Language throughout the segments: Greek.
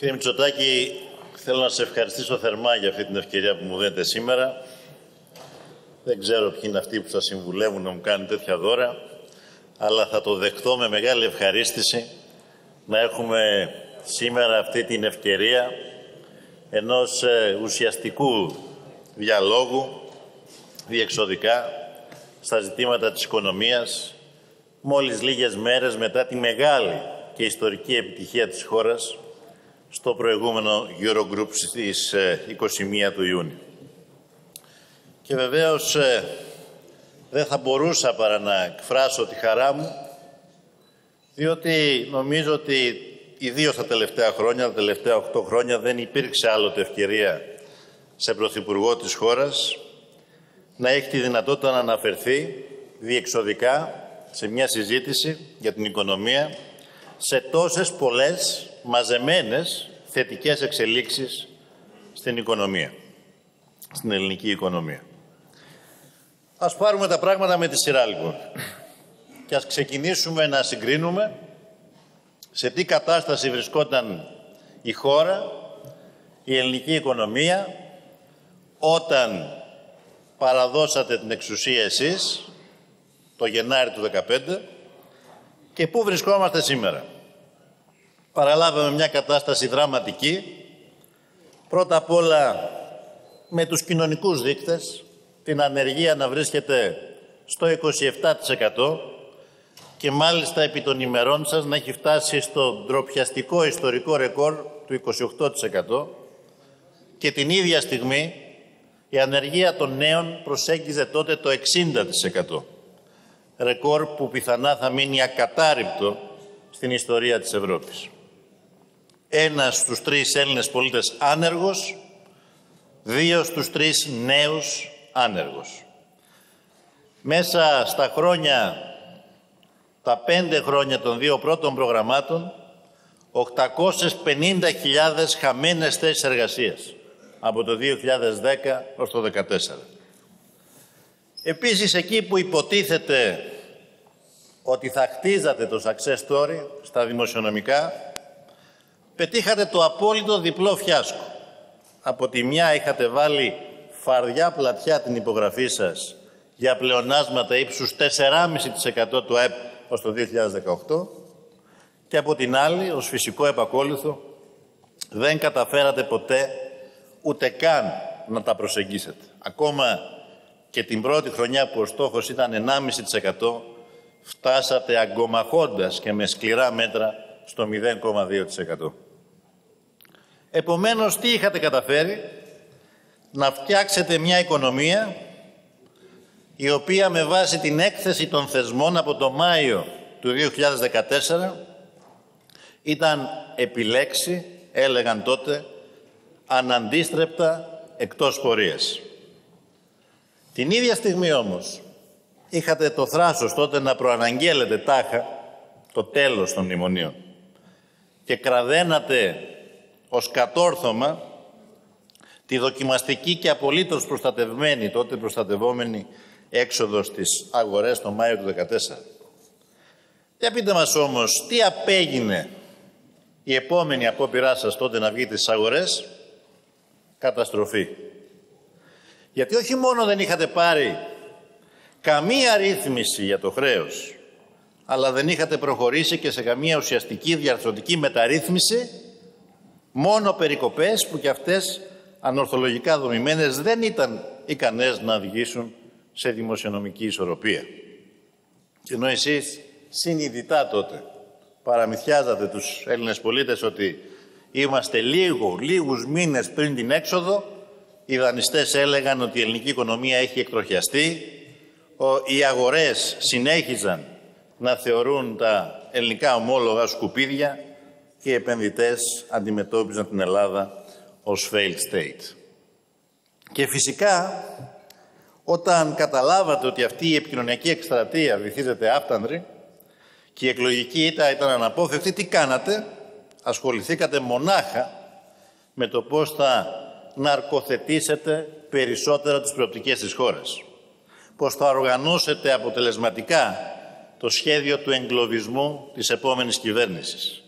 Κύριε Μητσοτάκη, θέλω να σε ευχαριστήσω θερμά για αυτή την ευκαιρία που μου δίνετε σήμερα. Δεν ξέρω ποιοι είναι αυτοί που σας συμβουλεύουν να μου κάνουν τέτοια δώρα, αλλά θα το δεχτώ με μεγάλη ευχαρίστηση να έχουμε σήμερα αυτή την ευκαιρία ενός ουσιαστικού διαλόγου διεξοδικά στα ζητήματα της οικονομίας, μόλις λίγες μέρες μετά τη μεγάλη και ιστορική επιτυχία της χώρας στο προηγούμενο Eurogroup στις 21 του Ιούνιου. Και βεβαίως δεν θα μπορούσα παρά να εκφράσω τη χαρά μου, διότι νομίζω ότι ιδίως τα τελευταία χρόνια, τα τελευταία 8 χρόνια, δεν υπήρξε άλλοτε ευκαιρία σε πρωθυπουργό της χώρας να έχει τη δυνατότητα να αναφερθεί διεξοδικά σε μια συζήτηση για την οικονομία, σε τόσες πολλές μαζεμένες θετικές εξελίξεις στην οικονομία, στην ελληνική οικονομία. Ας πάρουμε τα πράγματα με τη σειρά, λοιπόν, και ας ξεκινήσουμε να συγκρίνουμε σε τι κατάσταση βρισκόταν η χώρα, η ελληνική οικονομία, όταν παραδώσατε την εξουσία εσείς, το Γενάρη του 2015, και πού βρισκόμαστε σήμερα. Παραλάβαμε μια κατάσταση δραματική, πρώτα απ' όλα με τους κοινωνικούς δείκτες, την ανεργία να βρίσκεται στο 27% και μάλιστα επί των ημερών σας να έχει φτάσει στο ντροπιαστικό ιστορικό ρεκόρ του 28% και την ίδια στιγμή η ανεργία των νέων προσέγγιζε τότε το 60%. Ρεκόρ που πιθανά θα μείνει ακατάρρυπτο στην ιστορία της Ευρώπης. 1 στους 3 Έλληνες πολίτες άνεργος, 2 στους 3 νέους άνεργος. Μέσα στα χρόνια, τα 5 χρόνια των 2 πρώτων προγραμμάτων, 850.000 χαμένες θέσεις εργασίας από το 2010 ως το 2014. Επίσης, εκεί που υποτίθεται ότι θα χτίζατε το success story στα δημοσιονομικά, πετύχατε το απόλυτο διπλό φιάσκο. Από τη μια είχατε βάλει φαρδιά πλατιά την υπογραφή σας για πλεονάσματα ύψους 4,5% του ΑΕΠ ως το 2018 και από την άλλη, ως φυσικό επακόλουθο, δεν καταφέρατε ποτέ ούτε καν να τα προσεγγίσετε. Ακόμα και την πρώτη χρονιά που ο στόχος ήταν 1,5%, φτάσατε αγκομαχώντας και με σκληρά μέτρα στο 0,2%. Επομένως, τι είχατε καταφέρει? Να φτιάξετε μια οικονομία η οποία με βάση την έκθεση των θεσμών από το Μάιο του 2014 ήταν επιλέξει, έλεγαν τότε, αναντίστρεπτα εκτός πορείας. Την ίδια στιγμή όμως είχατε το θράσος τότε να προαναγγέλλετε τάχα το τέλος των μνημονίων και κραδένατε ως κατόρθωμα τη δοκιμαστική και απολύτως προστατευμένη, τότε προστατευόμενη έξοδο στις αγορές το Μάιο του 2014. Για πείτε μας όμως, τι απέγινε η επόμενη απόπειρά σας τότε να βγείτε στις αγορές? Καταστροφή. Γιατί όχι μόνο δεν είχατε πάρει καμία ρύθμιση για το χρέος, αλλά δεν είχατε προχωρήσει και σε καμία ουσιαστική διαρθρωτική μεταρρύθμιση, μόνο περικοπές που κι αυτές ανορθολογικά δομημένες δεν ήταν ικανές να οδηγήσουν σε δημοσιονομική ισορροπία. Και ενώ εσείς συνειδητά τότε παραμυθιάζατε τους Έλληνες πολίτες ότι είμαστε λίγους μήνες πριν την έξοδο, οι δανειστές έλεγαν ότι η ελληνική οικονομία έχει εκτροχιαστεί, οι αγορές συνέχιζαν να θεωρούν τα ελληνικά ομόλογα σκουπίδια και οι επενδυτές αντιμετώπιζαν την Ελλάδα ως failed state. Και φυσικά, όταν καταλάβατε ότι αυτή η επικοινωνιακή εκστρατεία βυθίζεται άφτανδρη και η εκλογική ήττα ήταν αναπόφευκτη, τι κάνατε? Ασχοληθήκατε μονάχα με το πώς θα ναρκοθετήσετε περισσότερα τις προοπτικές της χώρας. Πώς θα οργανώσετε αποτελεσματικά το σχέδιο του εγκλωβισμού της επόμενης κυβέρνησης.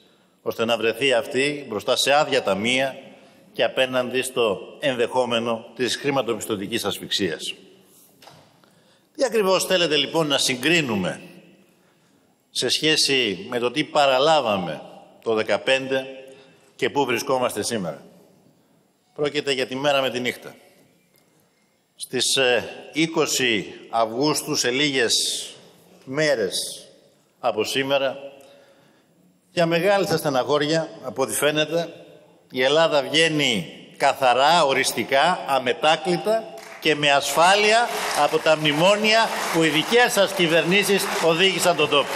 ώστε να βρεθεί αυτή μπροστά σε άδεια ταμεία και απέναντι στο ενδεχόμενο της χρηματοπιστωτικής ασφυξίας. Τι ακριβώς θέλετε λοιπόν να συγκρίνουμε σε σχέση με το τι παραλάβαμε το 2015 και πού βρισκόμαστε σήμερα? Πρόκειται για τη μέρα με τη νύχτα. Στις 20 Αυγούστου, σε λίγες μέρες από σήμερα, για μεγάλη σας στεναχώρια, από ό,τι φαίνεται, η Ελλάδα βγαίνει καθαρά, οριστικά, αμετάκλητα και με ασφάλεια από τα μνημόνια που οι δικές σας κυβερνήσεις οδήγησαν τον τόπο.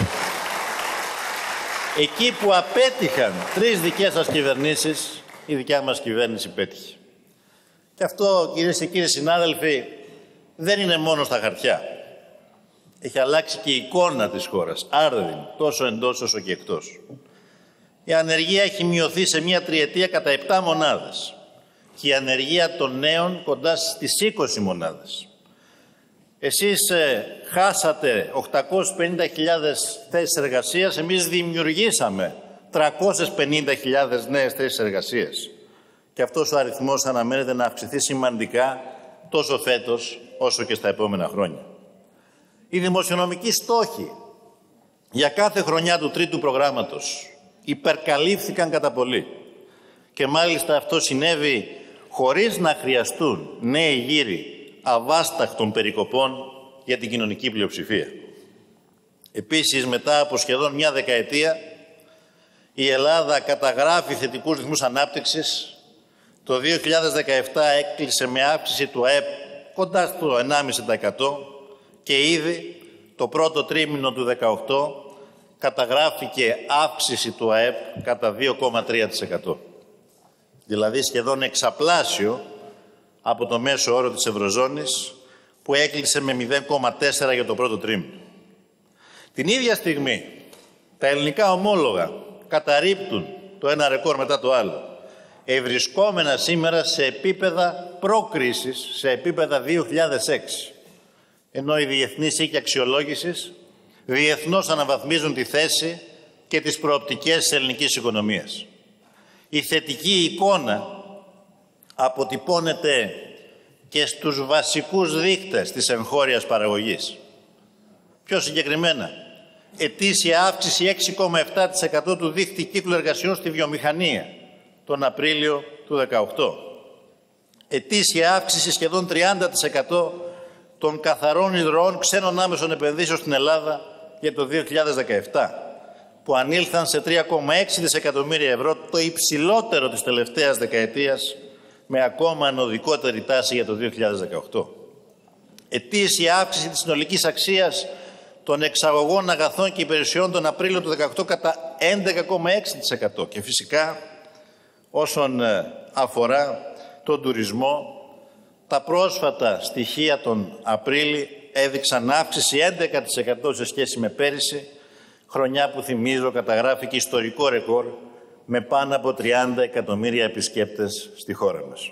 Εκεί που απέτυχαν 3 δικές σας κυβερνήσεις, η δικιά μας κυβέρνηση πέτυχε. Και αυτό, κυρίες και κύριοι συνάδελφοι, δεν είναι μόνο στα χαρτιά. Έχει αλλάξει και η εικόνα της χώρας, άρδιν, τόσο εντός όσο και εκτός. Η ανεργία έχει μειωθεί σε μια τριετία κατά 7 μονάδες και η ανεργία των νέων κοντά στις 20 μονάδες. Εσείς χάσατε 850.000 θέσεις εργασίας, εμείς δημιουργήσαμε 350.000 νέες θέσεις εργασίας. Και αυτός ο αριθμός αναμένεται να αυξηθεί σημαντικά τόσο φέτος όσο και στα επόμενα χρόνια. Οι δημοσιονομικοί στόχοι για κάθε χρονιά του τρίτου προγράμματος υπερκαλύφθηκαν κατά πολύ. Και μάλιστα αυτό συνέβη χωρίς να χρειαστούν νέοι γύροι αβάσταχτων περικοπών για την κοινωνική πλειοψηφία. Επίσης, μετά από σχεδόν μια δεκαετία, η Ελλάδα καταγράφει θετικούς ρυθμούς ανάπτυξης. Το 2017 έκλεισε με αύξηση του ΑΕΠ κοντά στο 1,5% και ήδη το πρώτο τρίμηνο του 2018 καταγράφηκε αύξηση του ΑΕΠ κατά 2,3%. Δηλαδή σχεδόν εξαπλάσιο από το μέσο όρο της Ευρωζώνης που έκλεισε με 0,4 για το πρώτο τρίμηνο. Την ίδια στιγμή τα ελληνικά ομόλογα καταρρίπτουν το ένα ρεκόρ μετά το άλλο, ευρισκόμενα σήμερα σε επίπεδα προκρίσης, σε επίπεδα 2006. Ενώ οι διεθνείς οίκοι αξιολόγησης διεθνώς αναβαθμίζουν τη θέση και τις προοπτικές της ελληνικής οικονομίας. Η θετική εικόνα αποτυπώνεται και στους βασικούς δείκτες της εγχώριας παραγωγής. Πιο συγκεκριμένα, ετήσια αύξηση 6,7% του δείκτη κύκλου εργασιών στη βιομηχανία τον Απρίλιο του 2018. Ετήσια αύξηση σχεδόν 30% των καθαρών ιδρωών ξένων άμεσων επενδύσεων στην Ελλάδα για το 2017, που ανήλθαν σε 3,6 δισεκατομμύρια ευρώ, το υψηλότερο της τελευταίας δεκαετίας, με ακόμα ανωδικότερη τάση για το 2018. Ετήσια αύξηση της συνολικής αξίας των εξαγωγών αγαθών και υπηρεσιών τον Απρίλιο του 2018 κατά 11,6% και φυσικά όσον αφορά τον τουρισμό, τα πρόσφατα στοιχεία τον Απρίλη έδειξαν αύξηση 11% σε σχέση με πέρυσι, χρονιά που θυμίζω καταγράφηκε ιστορικό ρεκόρ με πάνω από 30 εκατομμύρια επισκέπτες στη χώρα μας.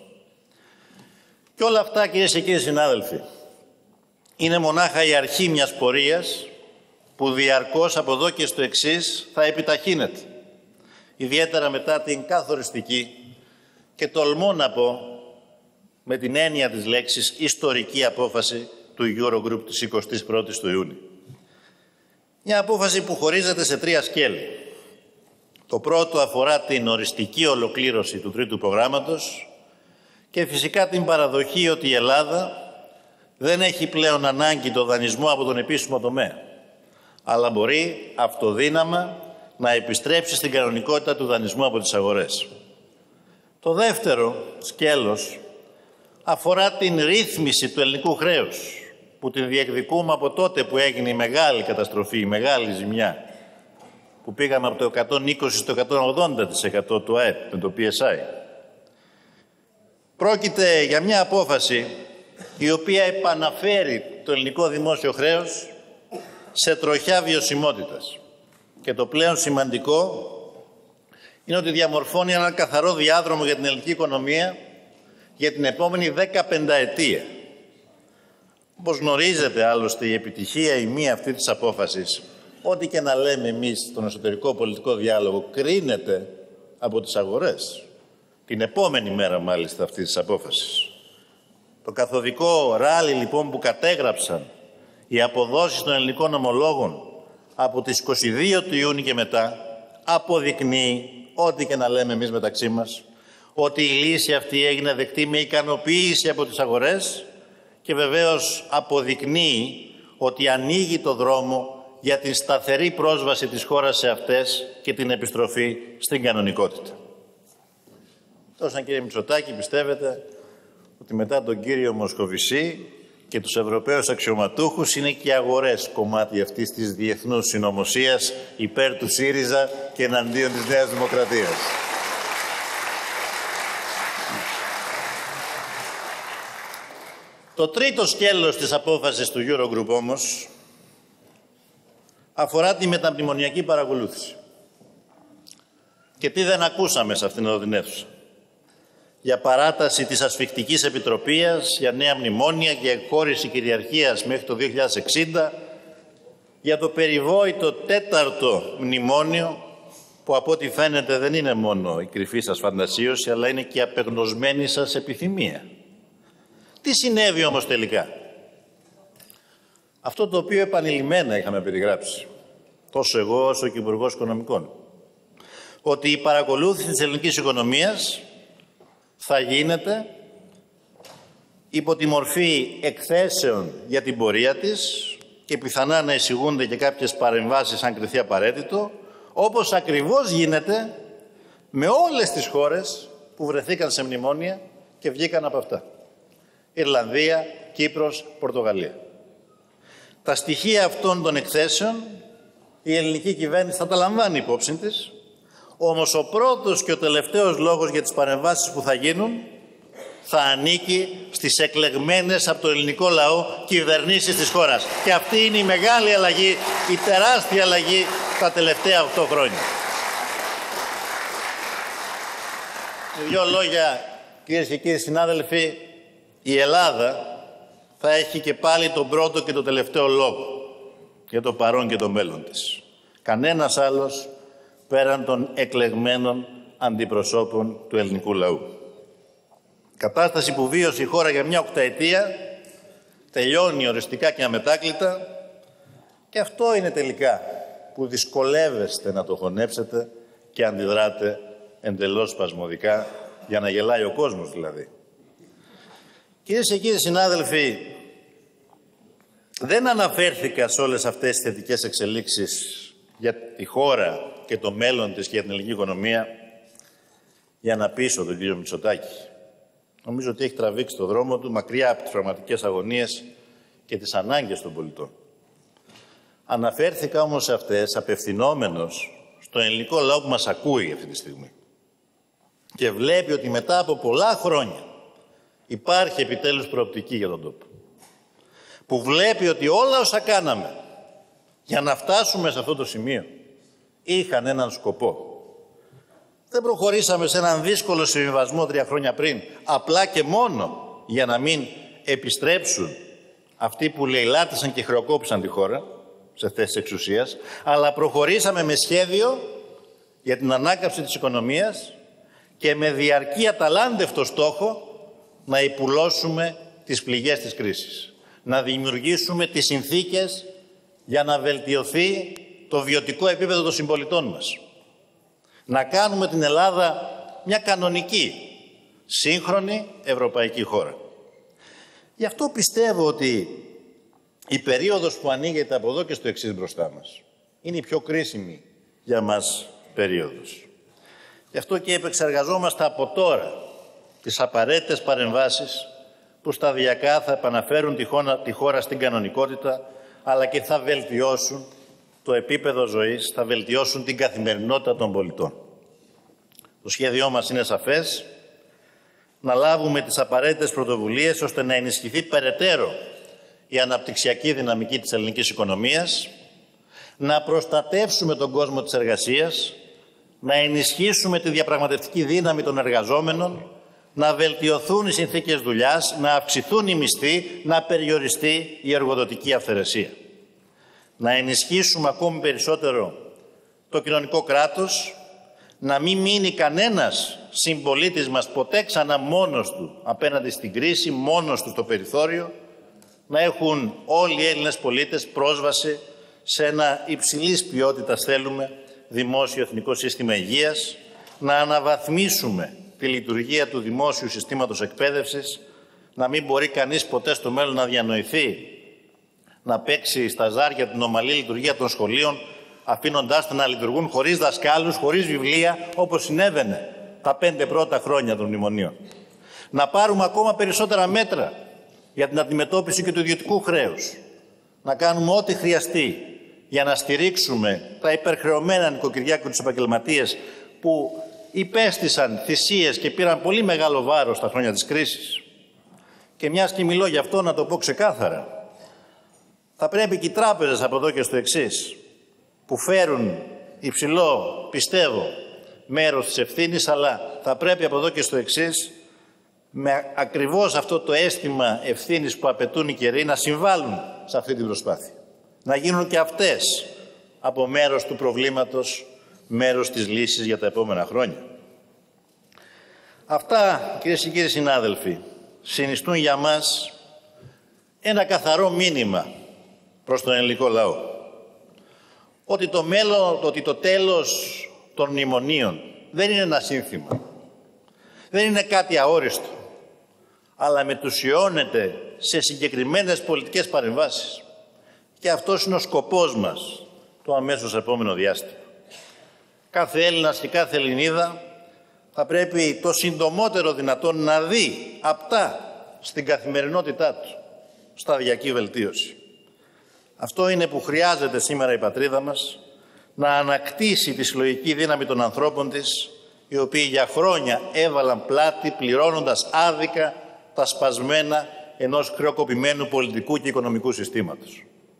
Και όλα αυτά, κυρίες και κύριοι συνάδελφοι, είναι μονάχα η αρχή μιας πορείας που διαρκώς από εδώ και στο εξής θα επιταχύνεται. Ιδιαίτερα μετά την καθοριστική και τολμώ να πω με την έννοια της λέξης ιστορική απόφαση του Eurogroup της 21ης του Ιούνιου. Μια απόφαση που χωρίζεται σε 3 σκέλη. Το πρώτο αφορά την οριστική ολοκλήρωση του τρίτου προγράμματος και φυσικά την παραδοχή ότι η Ελλάδα δεν έχει πλέον ανάγκη το δανεισμό από τον επίσημο τομέα, αλλά μπορεί αυτοδύναμα να επιστρέψει στην κανονικότητα του δανεισμού από τις αγορές. Το δεύτερο σκέλος αφορά την ρύθμιση του ελληνικού χρέους, που την διεκδικούμε από τότε που έγινε η μεγάλη καταστροφή, η μεγάλη ζημιά, που πήγαμε από το 120% στο 180% του ΑΕΠ με το PSI. Πρόκειται για μια απόφαση η οποία επαναφέρει το ελληνικό δημόσιο χρέος σε τροχιά βιωσιμότητας. Και το πλέον σημαντικό είναι ότι διαμορφώνει έναν καθαρό διάδρομο για την ελληνική οικονομία για την επόμενη 15 ετία. Όπως γνωρίζετε άλλωστε, η επιτυχία ή μία αυτή της απόφασης, ό,τι και να λέμε εμείς στον εσωτερικό πολιτικό διάλογο, κρίνεται από τις αγορές. Την επόμενη μέρα μάλιστα αυτής της απόφασης. Το καθοδικό ράλι λοιπόν που κατέγραψαν οι αποδόσεις των ελληνικών ομολόγων από τις 22 του Ιούνιου και μετά αποδεικνύει, ό,τι και να λέμε εμείς μεταξύ μας, ότι η λύση αυτή έγινε δεκτή με ικανοποίηση από τις αγορές και βεβαίως αποδεικνύει ότι ανοίγει το δρόμο για την σταθερή πρόσβαση της χώρας σε αυτές και την επιστροφή στην κανονικότητα. Τόσο, κύριε Μητσοτάκη, πιστεύετε ότι μετά τον κύριο Μοσκοβισή και τους Ευρωπαίους αξιωματούχους είναι και οι αγορές κομμάτι αυτής της διεθνούς συνωμοσίας υπέρ του ΣΥΡΙΖΑ και εναντίον της Νέας Δημοκρατίας? Το τρίτο σκέλος της απόφασης του Eurogroup όμως αφορά τη μεταμνημονιακή παρακολούθηση. Και τι δεν ακούσαμε σε αυτήν εδώ την αίθουσα? Για παράταση της ασφικτικής επιτροπής, για νέα μνημόνια, για εκχώρηση κυριαρχίας μέχρι το 2060, για το περιβόητο τέταρτο μνημόνιο, που από ό,τι φαίνεται δεν είναι μόνο η κρυφή σας φαντασίωση, αλλά είναι και η απεγνωσμένη σας επιθυμία. Τι συνέβη όμως τελικά? Αυτό το οποίο επανειλημμένα είχαμε περιγράψει, τόσο εγώ όσο και ο Υπουργός Οικονομικών, ότι η παρακολούθηση της ελληνικής οικονομίας θα γίνεται υπό τη μορφή εκθέσεων για την πορεία της και πιθανά να εισηγούνται και κάποιες παρεμβάσεις αν κριθεί απαραίτητο, όπως ακριβώς γίνεται με όλες τις χώρες που βρεθήκαν σε μνημόνια και βγήκαν από αυτά. Ιρλανδία, Κύπρος, Πορτογαλία. Τα στοιχεία αυτών των εκθέσεων η ελληνική κυβέρνηση θα τα λαμβάνει υπόψη της, όμως ο πρώτος και ο τελευταίος λόγος για τις παρεμβάσεις που θα γίνουν θα ανήκει στις εκλεγμένες από το ελληνικό λαό κυβερνήσεις της χώρας. Και αυτή είναι η μεγάλη αλλαγή, η τεράστια αλλαγή τα τελευταία 8 χρόνια. Με δύο λόγια, κυρίες και κύριοι συνάδελφοι, η Ελλάδα θα έχει και πάλι τον πρώτο και τον τελευταίο λόγο για το παρόν και το μέλλον της. Κανένας άλλος πέραν των εκλεγμένων αντιπροσώπων του ελληνικού λαού. Κατάσταση που βίωσε η χώρα για μια οκταετία τελειώνει οριστικά και αμετάκλητα, και αυτό είναι τελικά που δυσκολεύεστε να το χωνέψετε και αντιδράτε εντελώς σπασμωδικά, για να γελάει ο κόσμος δηλαδή. Κυρίες και κύριοι συνάδελφοι, δεν αναφέρθηκα σε όλες αυτές τις θετικές εξελίξεις για τη χώρα και το μέλλον της και για την ελληνική οικονομία για να πείσω τον κύριο Μητσοτάκη. Νομίζω ότι έχει τραβήξει το δρόμο του μακριά από τις πραγματικές αγωνίες και τις ανάγκες των πολιτών. Αναφέρθηκα όμως σε αυτές απευθυνόμενος στον ελληνικό λαό που μας ακούει αυτή τη στιγμή και βλέπει ότι μετά από πολλά χρόνια υπάρχει επιτέλους προοπτική για τον τόπο. Που βλέπει ότι όλα όσα κάναμε για να φτάσουμε σε αυτό το σημείο είχαν έναν σκοπό. Δεν προχωρήσαμε σε έναν δύσκολο συμβιβασμό 3 χρόνια πριν, απλά και μόνο για να μην επιστρέψουν αυτοί που λαιλάτισαν και χρεοκόπησαν τη χώρα σε θέσεις εξουσίας, αλλά προχωρήσαμε με σχέδιο για την ανάκαμψη της οικονομίας και με διαρκή αταλάντευτο στόχο να υπουλώσουμε τις πληγές της κρίσης. Να δημιουργήσουμε τις συνθήκες για να βελτιωθεί το βιωτικό επίπεδο των συμπολιτών μας. Να κάνουμε την Ελλάδα μια κανονική, σύγχρονη ευρωπαϊκή χώρα. Γι' αυτό πιστεύω ότι η περίοδος που ανοίγεται από εδώ και στο εξής μπροστά μας είναι η πιο κρίσιμη για μας περίοδος. Γι' αυτό και επεξεργαζόμαστε από τώρα τις απαραίτητες παρεμβάσεις που σταδιακά θα επαναφέρουν τη χώρα στην κανονικότητα, αλλά και θα βελτιώσουν το επίπεδο ζωής, θα βελτιώσουν την καθημερινότητα των πολιτών. Το σχέδιό μας είναι σαφές: να λάβουμε τις απαραίτητες πρωτοβουλίες ώστε να ενισχυθεί περαιτέρω η αναπτυξιακή δυναμική της ελληνικής οικονομίας, να προστατεύσουμε τον κόσμο της εργασίας, να ενισχύσουμε τη διαπραγματευτική δύναμη των εργαζόμενων, να βελτιωθούν οι συνθήκες δουλειάς, να αυξηθούν οι μισθοί, να περιοριστεί η εργοδοτική αυθαιρεσία. Να ενισχύσουμε ακόμη περισσότερο το κοινωνικό κράτος, να μην μείνει κανένας συμπολίτης μας ποτέ ξανά μόνος του απέναντι στην κρίση, μόνος του στο περιθώριο, να έχουν όλοι οι Έλληνες πολίτες πρόσβαση σε ένα υψηλής ποιότητας, θέλουμε, δημόσιο εθνικό σύστημα υγείας, να αναβαθμίσουμε τη λειτουργία του δημόσιου συστήματος εκπαίδευσης, να μην μπορεί κανείς ποτέ στο μέλλον να διανοηθεί να παίξει στα ζάρια την ομαλή λειτουργία των σχολείων, αφήνοντάς τα να λειτουργούν χωρίς δασκάλους, χωρίς βιβλία, όπως συνέβαινε τα 5 πρώτα χρόνια των μνημονίων. Να πάρουμε ακόμα περισσότερα μέτρα για την αντιμετώπιση και του ιδιωτικού χρέους. Να κάνουμε ό,τι χρειαστεί για να στηρίξουμε τα υπερχρεωμένα νοικοκυριά και τους επαγγελματίες που υπέστησαν θυσίες και πήραν πολύ μεγάλο βάρος στα χρόνια της κρίσης. Και μιας και μιλώ γι' αυτό, να το πω ξεκάθαρα, θα πρέπει και οι τράπεζες από εδώ και στο εξής, που φέρουν υψηλό, πιστεύω, μέρος της ευθύνης, αλλά θα πρέπει από εδώ και στο εξής, με ακριβώς αυτό το αίσθημα ευθύνης που απαιτούν οι καιροί, να συμβάλλουν σε αυτή την προσπάθεια. Να γίνουν και αυτές από μέρος του προβλήματος, μέρος της λύσης για τα επόμενα χρόνια. Αυτά, κυρίες και κύριοι συνάδελφοι, συνιστούν για μας ένα καθαρό μήνυμα προς τον ελληνικό λαό. Ότι το τέλος των μνημονίων δεν είναι ένα σύνθημα. Δεν είναι κάτι αόριστο, αλλά μετουσιώνεται σε συγκεκριμένες πολιτικές παρεμβάσεις. Και αυτός είναι ο σκοπός μας το αμέσως επόμενο διάστημα. Κάθε Έλληνας και κάθε Ελληνίδα θα πρέπει το συντομότερο δυνατόν να δει απτά στην καθημερινότητά του σταδιακή βελτίωση. Αυτό είναι που χρειάζεται σήμερα η πατρίδα μας, να ανακτήσει τη συλλογική δύναμη των ανθρώπων της, οι οποίοι για χρόνια έβαλαν πλάτη πληρώνοντας άδικα τα σπασμένα ενός χρεοκοπημένου πολιτικού και οικονομικού συστήματος.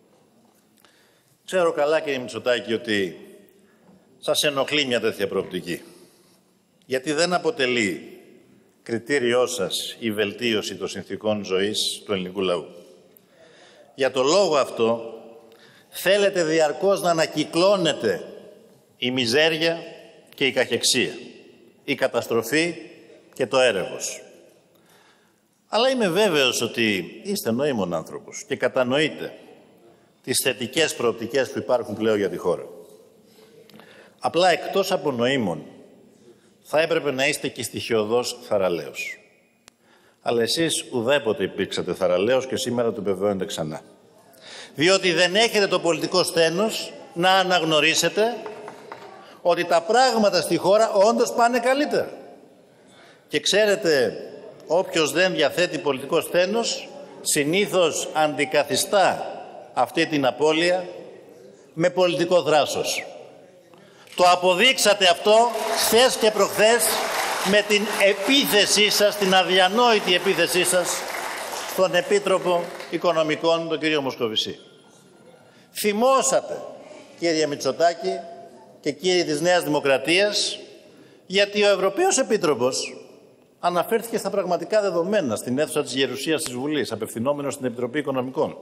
Ξέρω καλά, κύριε Μητσοτάκη, ότι σας ενοχλεί μια τέτοια προοπτική, γιατί δεν αποτελεί κριτήριό σας η βελτίωση των συνθηκών ζωής του ελληνικού λαού. Για το λόγο αυτό θέλετε διαρκώς να ανακυκλώνετε η μιζέρια και η καχεξία, η καταστροφή και το έρευος. Αλλά είμαι βέβαιος ότι είστε νοήμων άνθρωπος και κατανοείτε τις θετικές προοπτικές που υπάρχουν πλέον για τη χώρα. Απλά εκτός από νοήμων θα έπρεπε να είστε και στοιχειωδώς θαραλέος. Αλλά εσείς ουδέποτε υπήρξατε θαραλέος και σήμερα το επιβεβαιώνετε ξανά. Διότι δεν έχετε το πολιτικό σθένος να αναγνωρίσετε ότι τα πράγματα στη χώρα όντως πάνε καλύτερα. Και ξέρετε, όποιος δεν διαθέτει πολιτικό σθένος συνήθως αντικαθιστά αυτή την απώλεια με πολιτικό θράσος. Το αποδείξατε αυτό χθες και προχθές με την επίθεσή σας, την αδιανόητη επίθεσή σας στον Επίτροπο Οικονομικών, τον κύριο Μοσκοβισή. Θυμώσατε, κύριε Μητσοτάκη και κύριοι της Νέας Δημοκρατίας, γιατί ο Ευρωπαίος Επίτροπος αναφέρθηκε στα πραγματικά δεδομένα στην αίθουσα της Γερουσίας της Βουλής, απευθυνόμενος στην Επιτροπή Οικονομικών.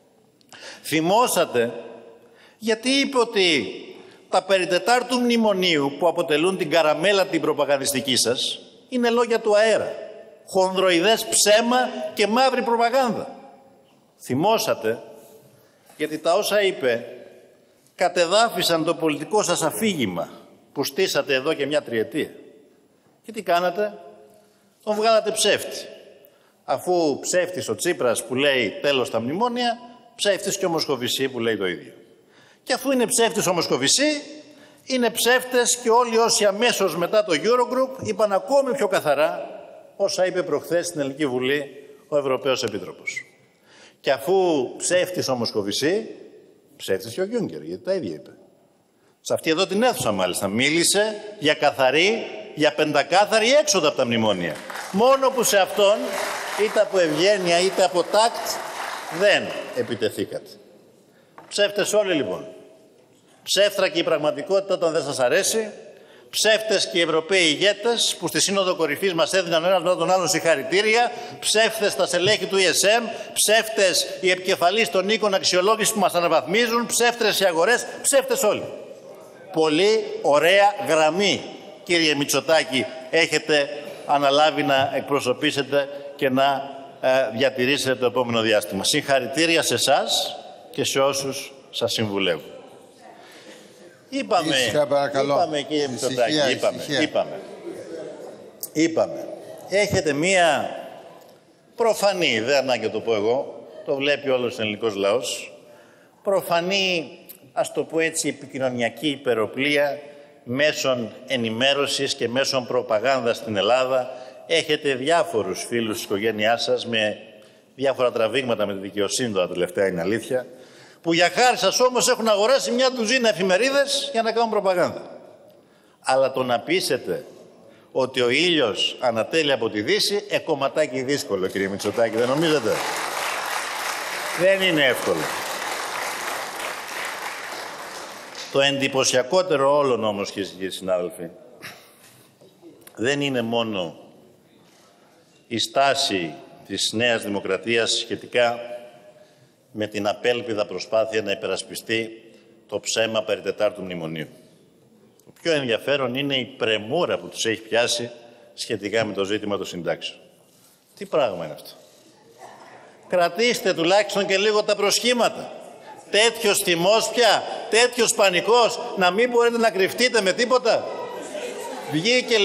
Θυμώσατε γιατί είπε ότι τα περί τετάρτου μνημονίου που αποτελούν την καραμέλα την προπαγανδιστική σας είναι λόγια του αέρα, χονδροειδές ψέμα και μαύρη προπαγάνδα. Θυμώσατε γιατί τα όσα είπε κατεδάφισαν το πολιτικό σας αφήγημα που στήσατε εδώ και μια τριετία. Και τι κάνατε? Τον βγάλατε ψεύτη. Αφού ψεύτης ο Τσίπρας που λέει τέλος τα μνημόνια, ψεύτης και ο Μοσκοβισή που λέει το ίδιο. Και αφού είναι ψεύτης ο Μοσκοβισή, είναι ψεύτες και όλοι όσοι αμέσως μετά το Eurogroup είπαν ακόμη πιο καθαρά όσα είπε προχθές στην Ελληνική Βουλή ο Ευρωπαίος Επίτροπος. Και αφού ψεύτης ο Μοσκοβισή, ψεύτης και ο Γιούγκερ, γιατί τα ίδια είπε. Σε αυτή εδώ την αίθουσα μάλιστα μίλησε για καθαρή, για πεντακάθαρη έξοδο από τα μνημόνια. Μόνο που σε αυτόν, είτε από ευγένεια είτε από τάκτ, δεν επιτεθήκατε. Ψεύτες όλοι λοιπόν. Ψεύτρα και η πραγματικότητα όταν δεν σας αρέσει. Ψεύτες και οι Ευρωπαίοι ηγέτες που στη Σύνοδο Κορυφής μας έδιναν ο ένας μετά τον άλλον συγχαρητήρια. Ψεύτες στα στελέχη του ESM. Ψεύτες οι επικεφαλείς των οίκων αξιολόγησης που μας αναβαθμίζουν. Ψεύτες οι αγορές. Ψεύτες όλοι. Πολύ ωραία γραμμή κύριε Μητσοτάκη, έχετε αναλάβει να εκπροσωπήσετε και να διατηρήσετε το επόμενο διάστημα. Συγχαρητήρια σε εσάς και σε όσους σας συμβουλεύουν. Είπαμε, κύριε Μητσοτάκη, είπαμε. Έχετε μία προφανή, δεν ανάγκη να το πω εγώ, το βλέπει όλος ο ελληνικός λαός, προφανή, ας το πω έτσι, επικοινωνιακή υπεροπλία μέσων ενημέρωσης και μέσων προπαγάνδας στην Ελλάδα. Έχετε διάφορους φίλους της οικογένειάς σας με διάφορα τραβήγματα με τη δικαιοσύνη, τα τελευταία είναι αλήθεια, που για χάρη σας όμως έχουν αγοράσει μια ντουζίνα εφημερίδες για να κάνουν προπαγάνδα. Αλλά το να πείσετε ότι ο ήλιος ανατέλει από τη Δύση, κομματάκι δύσκολο, κύριε Μητσοτάκη, δεν νομίζετε? Δεν είναι εύκολο. Το εντυπωσιακότερο όλων όμως, κύριοι συνάδελφοι, δεν είναι μόνο η στάση της Νέας Δημοκρατίας σχετικά με την απέλπιδα προσπάθεια να υπερασπιστεί το ψέμα περί τετάρτου μνημονίου. Το πιο ενδιαφέρον είναι η πρεμούρα που τους έχει πιάσει σχετικά με το ζήτημα των συντάξεων. Τι πράγμα είναι αυτό? Κρατήστε τουλάχιστον και λίγο τα προσχήματα. Τέτοιος θυμός πια, τέτοιος πανικός, να μην μπορείτε να κρυφτείτε με τίποτα. Βγήκε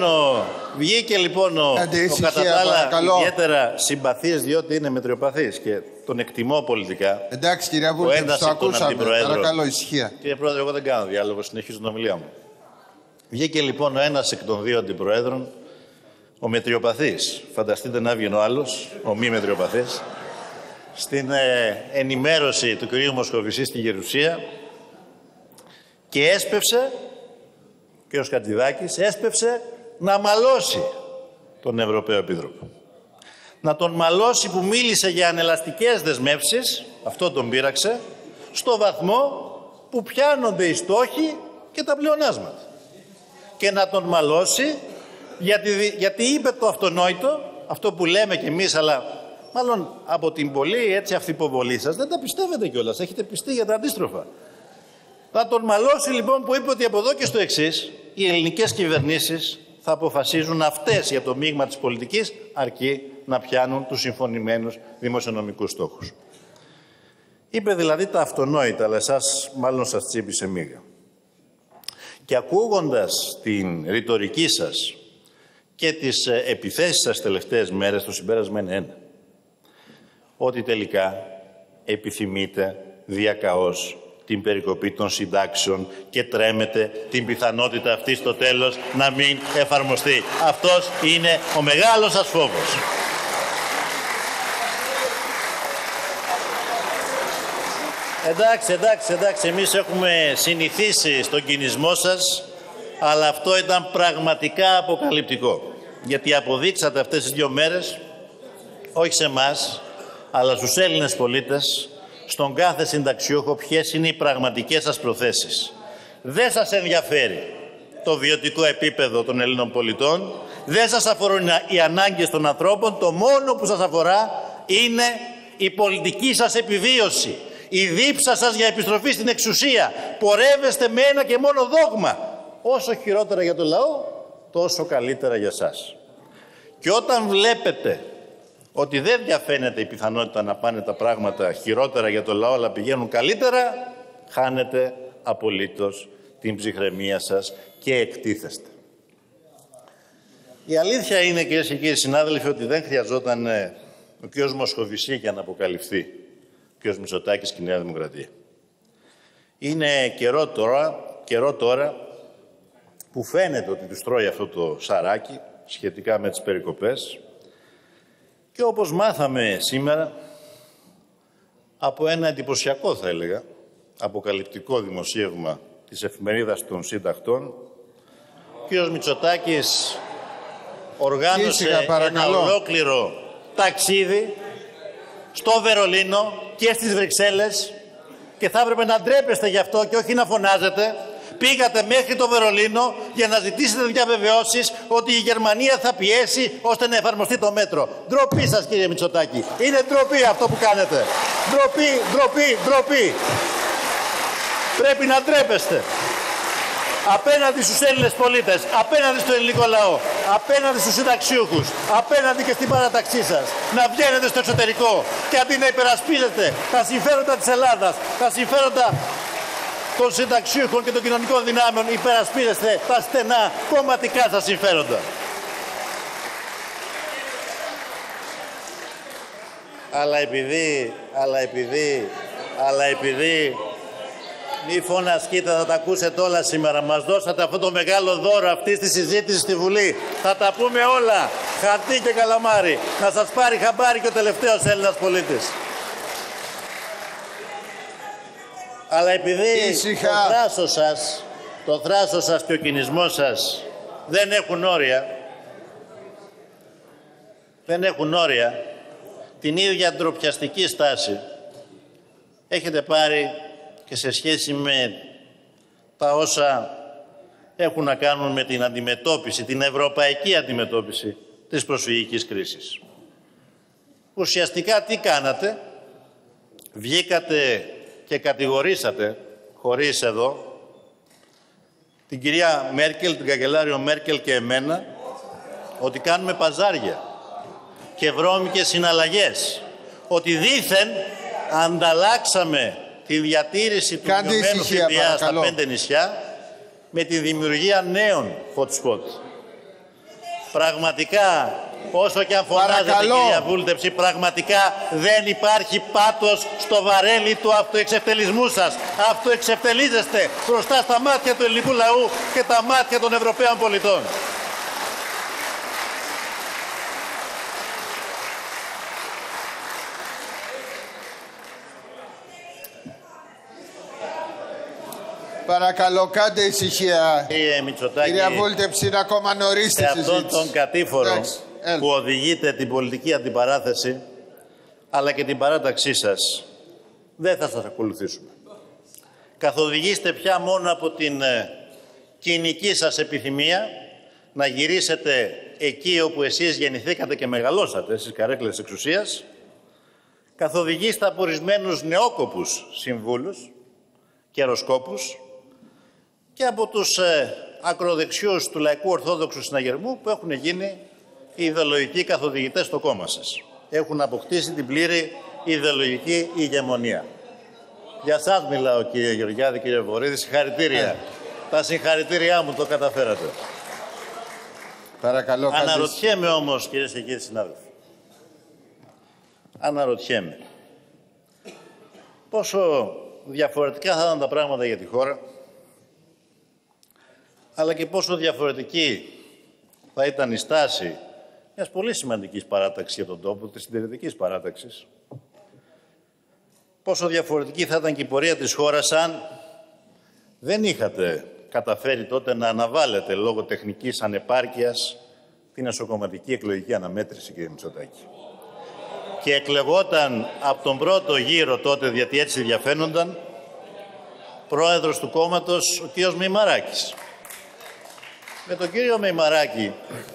λοιπόν ο κατά τα άλλα ιδιαίτερα συμπαθής, διότι είναι μετριοπαθής και τον εκτιμώ πολιτικά. Εντάξει, κύριε Βούλη, το ακούσαμε. Παρακαλώ, ησυχία. Κύριε Πρόεδρε, εγώ δεν κάνω διάλογο, συνεχίζω την ομιλία μου. Βγήκε λοιπόν ο ένας εκ των δύο αντιπροέδρων, ο μετριοπαθής. Φανταστείτε να βγει ο άλλος, ο μη μετριοπαθής, στην ενημέρωση του κυρίου Μοσχοβησή στη Γερουσία και έσπευσε, ο κύριος Χατζηδάκης, έσπευσε να μαλώσει τον Ευρωπαίο Επίτροπο. Να τον μαλώσει που μίλησε για ανελαστικές δεσμεύσεις, αυτό τον πείραξε, στο βαθμό που πιάνονται οι στόχοι και τα πλεονάσματα. Και να τον μαλώσει γιατί είπε το αυτονόητο, αυτό που λέμε κι εμείς, αλλά μάλλον από την πολύ έτσι αυθυποβολή σας δεν τα πιστεύετε κιόλας, έχετε πιστεί για τα αντίστροφα. Θα τον μαλώσει λοιπόν που είπε ότι από εδώ και στο εξής οι ελληνικές κυβερνήσεις θα αποφασίζουν αυτές για το μείγμα της πολιτικής, αρκεί να πιάνουν τους συμφωνημένους δημοσιονομικούς στόχους. Είπε δηλαδή τα αυτονόητα, αλλά εσάς μάλλον σας τσίπησε μίγα. Και ακούγοντας την ρητορική σας και τις επιθέσεις σας τελευταίες μέρες, το συμπέρασμα είναι ένα. Ότι τελικά επιθυμείτε διακαώς την περικοπή των συντάξεων και τρέμετε την πιθανότητα αυτή στο τέλος να μην εφαρμοστεί. Αυτός είναι ο μεγάλος σας φόβος. Εντάξει, εμείς έχουμε συνηθίσει στον κινησμό σας, αλλά αυτό ήταν πραγματικά αποκαλυπτικό. Γιατί αποδείξατε αυτές τις 2 μέρες, όχι σε εμάς, αλλά στους Έλληνες πολίτες, στον κάθε συνταξιούχο, ποιες είναι οι πραγματικές σας προθέσεις. Δεν σας ενδιαφέρει το βιωτικό επίπεδο των Ελλήνων πολιτών, δεν σας αφορούν οι ανάγκες των ανθρώπων, το μόνο που σας αφορά είναι η πολιτική σας επιβίωση, η δίψα σας για επιστροφή στην εξουσία. Πορεύεστε με ένα και μόνο δόγμα. Όσο χειρότερα για το λαό, τόσο καλύτερα για σας. Και όταν βλέπετε ότι δεν διαφαίνεται η πιθανότητα να πάνε τα πράγματα χειρότερα για το λαό, αλλά πηγαίνουν καλύτερα, χάνετε απολύτως την ψυχραιμία σας και εκτίθεστε. Η αλήθεια είναι, κυρίες και κύριοι συνάδελφοι, ότι δεν χρειαζόταν ο κ. Μοσχοβησή για να αποκαλυφθεί ο κ. Μητσοτάκης και η Νέα Δημοκρατία. Είναι καιρό τώρα που φαίνεται ότι τους τρώει αυτό το σαράκι σχετικά με τις περικοπές. Και όπως μάθαμε σήμερα, από ένα εντυπωσιακό, θα έλεγα, αποκαλυπτικό δημοσίευμα της εφημερίδας των Συντακτών, ο κ. Μητσοτάκης οργάνωσε ένα ολόκληρο ταξίδι στο Βερολίνο και στις Βρυξέλλες και θα έπρεπε να ντρέπεστε γι' αυτό και όχι να φωνάζετε. Πήγατε μέχρι το Βερολίνο για να ζητήσετε διαβεβαιώσεις ότι η Γερμανία θα πιέσει ώστε να εφαρμοστεί το μέτρο. Ντροπή σας, κύριε Μητσοτάκη. Είναι ντροπή αυτό που κάνετε. Ντροπή. Πρέπει να ντρέπεστε. απέναντι στους Έλληνες πολίτες, απέναντι στο ελληνικό λαό, απέναντι στους συνταξιούχους, απέναντι και στην παράταξή σας, να βγαίνετε στο εξωτερικό και αντί να υπερασπίζετε τα συμφέροντα της Ελλάδας, τα συμφέροντα των συνταξιούχων και των κοινωνικών δυνάμεων, υπερασπίζεστε τα στενά κομματικά σας συμφέροντα. Αλλά επειδή μη φωνασκείτε, θα τα ακούσετε όλα σήμερα. Μας δώσατε αυτό το μεγάλο δώρο αυτής της συζήτησης στη Βουλή. Θα τα πούμε όλα. Χαρτί και καλαμάρι. Να σας πάρει χαμπάρι και ο τελευταίος Έλληνας πολίτης. Αλλά επειδή το θράσος σας και ο κινησμός σας δεν έχουν όρια, την ίδια ντροπιαστική στάση έχετε πάρει και σε σχέση με τα όσα έχουν να κάνουν με την αντιμετώπιση, την ευρωπαϊκή αντιμετώπιση της προσφυγικής κρίσης. Ουσιαστικά τι κάνατε? Βγήκατε και κατηγορήσατε, χωρίς εδώ, την κυρία Μέρκελ, την καγκελάριο Μέρκελ και εμένα, ότι κάνουμε παζάρια και βρώμικες συναλλαγές, ότι δήθεν ανταλλάξαμε τη διατήρηση του μειωμένου ΦΠΑ στα 5 νησιά με τη δημιουργία νέων hot spot. Πραγματικά, όσο και αν φωνάζετε, κυρία Βούλτεψη, πραγματικά δεν υπάρχει πάτος στο βαρέλι του αυτοεξευτελισμού σας. Αυτοεξευτελίζεστε μπροστά στα μάτια του ελληνικού λαού και τα μάτια των Ευρωπαίων πολιτών. Παρακαλώ, κάντε ησυχία. Κύριε Μητσοτάκη, κυρία Βούλτεψη, είναι ακόμα νωρίς τη συζήτηση. Σε αυτόν τον κατήφορο που οδηγείτε την πολιτική αντιπαράθεση, αλλά και την παράταξή σας, δεν θα σας ακολουθήσουμε. Καθοδηγήστε πια μόνο από την κοινική σας επιθυμία να γυρίσετε εκεί όπου εσείς γεννηθήκατε και μεγαλώσατε, στις καρέκλες εξουσίας. Καθοδηγήστε από ορισμένους νεόκοπους συμβούλους και αεροσκόπους και από τους ακροδεξιούς του Λαϊκού Ορθόδοξου Συναγερμού που έχουν γίνει οι ιδεολογικοί καθοδηγητές στο κόμμα σας. Έχουν αποκτήσει την πλήρη ιδεολογική ηγεμονία. Για σας μιλάω, κύριε Γεωργιάδη, κύριε Βορύδη, συγχαρητήρια. Τα συγχαρητήριά μου, το καταφέρατε. Παρακαλώ, αναρωτιέμαι όμως, κυρίες και κύριοι συνάδελφοι, αναρωτιέμαι πόσο διαφορετικά θα ήταν τα πράγματα για τη χώρα, αλλά και πόσο διαφορετική θα ήταν η στάση μιας πολύ σημαντικής παράταξης για τον τόπο, της συντηρητικής παράταξης. Πόσο διαφορετική θα ήταν και η πορεία της χώρας αν δεν είχατε καταφέρει τότε να αναβάλλετε λόγω τεχνικής ανεπάρκειας την εσωκομματική εκλογική αναμέτρηση, κύριε Μητσοτάκη. Και εκλεγόταν από τον πρώτο γύρο τότε, γιατί έτσι διαφαίνονταν, πρόεδρος του κόμματος ο κύριος Μεϊμαράκης. Με τον κύριο Μεϊμαράκη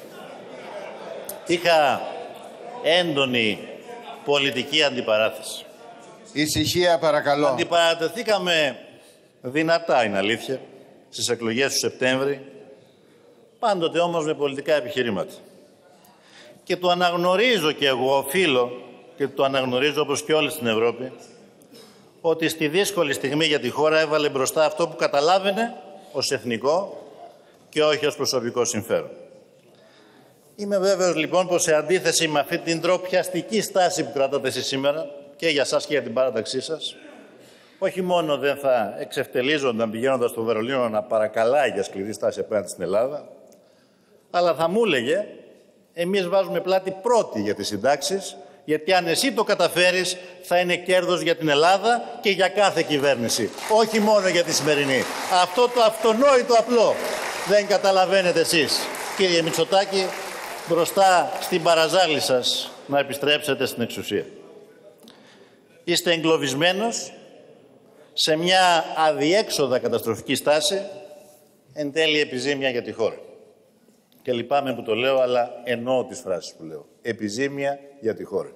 είχα έντονη πολιτική αντιπαράθεση. Ησυχία, παρακαλώ. Αντιπαρατεθήκαμε δυνατά, είναι αλήθεια, στις εκλογές του Σεπτέμβρη, πάντοτε όμως με πολιτικά επιχειρήματα. Και το αναγνωρίζω και εγώ, οφείλω, και το αναγνωρίζω όπως και όλοι στην Ευρώπη, ότι στη δύσκολη στιγμή για τη χώρα έβαλε μπροστά αυτό που καταλάβαινε ως εθνικό και όχι ως προσωπικό συμφέρον. Είμαι βέβαιος λοιπόν πως σε αντίθεση με αυτή την ντροπιαστική στάση που κρατάτε εσείς σήμερα και για σας και για την παράταξή σας, όχι μόνο δεν θα εξευτελίζονταν πηγαίνοντας στο Βερολίνο να παρακαλάει για σκληρή στάση απέναντι στην Ελλάδα, αλλά θα μου έλεγε εμείς βάζουμε πλάτη πρώτη για τις συντάξεις, γιατί αν εσύ το καταφέρεις θα είναι κέρδος για την Ελλάδα και για κάθε κυβέρνηση, όχι μόνο για τη σημερινή. Αυτό το αυτονόητο απλό δεν καταλαβαίνετε εσείς, κύριε Μητσοτάκη, μπροστά στην παραζάλη σας να επιστρέψετε στην εξουσία. Είστε εγκλωβισμένος σε μια αδιέξοδα καταστροφική στάση, εν τέλει επιζήμια για τη χώρα. Και λυπάμαι που το λέω, αλλά εννοώ τις φράσεις που λέω. Επιζήμια για τη χώρα.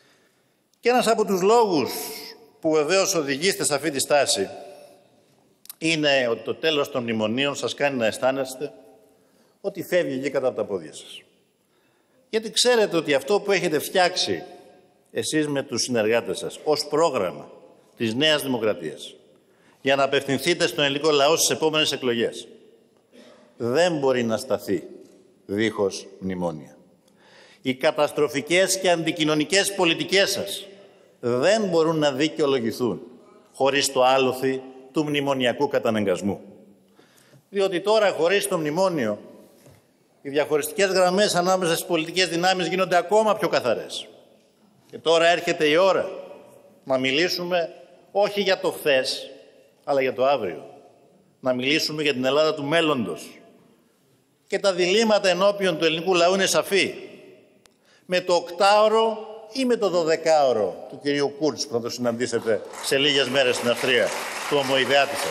Και ένας από τους λόγους που βεβαίως οδηγείστε σε αυτή τη στάση είναι ότι το τέλος των μνημονίων σας κάνει να αισθάνεστε ότι φεύγει εκεί κατά από τα πόδια σας. Γιατί ξέρετε ότι αυτό που έχετε φτιάξει εσείς με τους συνεργάτες σας ως πρόγραμμα της Νέας Δημοκρατίας για να απευθυνθείτε στον ελληνικό λαό στις επόμενες εκλογές δεν μπορεί να σταθεί δίχως μνημόνια. Οι καταστροφικές και αντικοινωνικές πολιτικές σας δεν μπορούν να δικαιολογηθούν χωρίς το άλοθη του μνημονιακού καταναγκασμού. Διότι τώρα, χωρίς το μνημόνιο, οι διαχωριστικές γραμμές ανάμεσα στις πολιτικές δυνάμεις γίνονται ακόμα πιο καθαρές. Και τώρα έρχεται η ώρα να μιλήσουμε όχι για το χθες, αλλά για το αύριο. Να μιλήσουμε για την Ελλάδα του μέλλοντος. Και τα διλήμματα ενώπιον του ελληνικού λαού είναι σαφή. Με το 8ωρο ή με το 12ωρο του κυρίου Κούρτς που θα το συναντήσετε σε λίγες μέρες στην Αυστρία, του ομοειδεάτη σας.